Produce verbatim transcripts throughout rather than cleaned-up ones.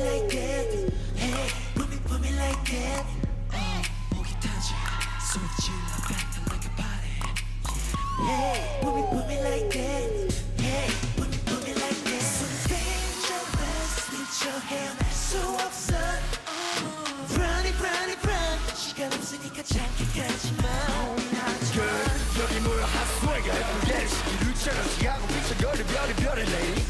like that. Hey, put me, put me like that. Oh, 목이 타지, 소리 질러, 뱉어 like a party. Hey, put me, put me like that. Hey, put me, put me like that. So dangerous, 미쳐 헤어날 수 없어. Run it, run it, run. 시간 없으니까 잠깐 가지마. Girl, 여기 모여 hot swagger 예쁘게 시기루처럼 시하고 비춰거려 별이 별의 lady.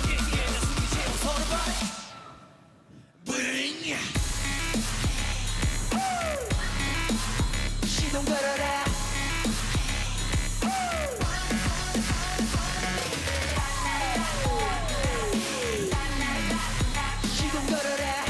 부르릉 시동 걸어라. 시동 걸어라.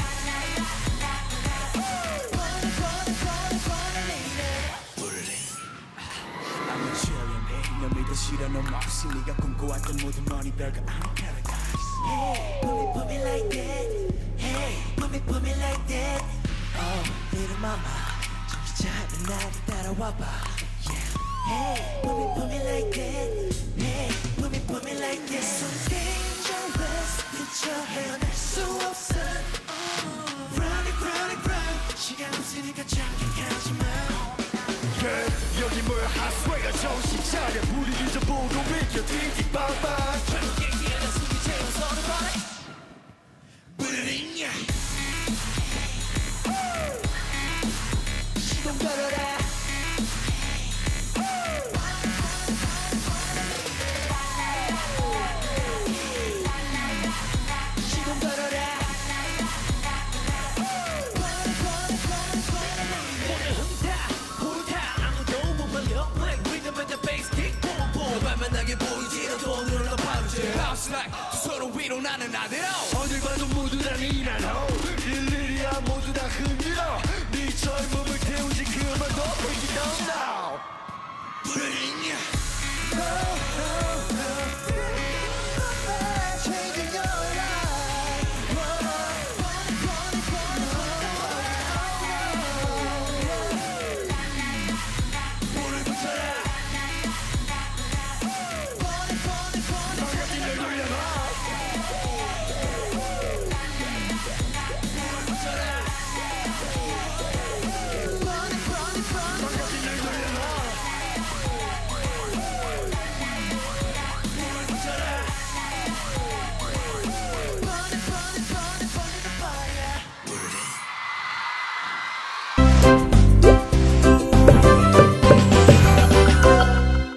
I'm a chillin' hey 너 믿어 싫어 너 없이 네가 꿈꿔왔던 모든 money 별거 아닌 paradise. Hey, put me, put me like that. Hey, put me, put me like that. Oh, little mama, 저기 작은 나를 따라와봐. Yeah. Hey, put me, put me like that. Hey, put me, put me like that. So dangerous, 미쳐 헤어날 수 없어. Run it, run it, run. 시간 없으니까 잠깐 가지마. Girl, 여기 모여 hot swagger 정신 차려 우리 잊어보고 비켜 띵띵빵빵. 시동 걸어라. 시동 걸어라. 오늘 흥타 혼타 아무도 못 말려 Black rhythm and the bass kick boom boom 만만하게 보이지 너도 늘어나 바로지 Bounce like 두 서로 위로 나는 아대로 어딜 봐도 모두 다 니나노 일일이야 모두 다 흔들어 네 젊음을 태우지 그 음악도 break it down now. 부르릉 No.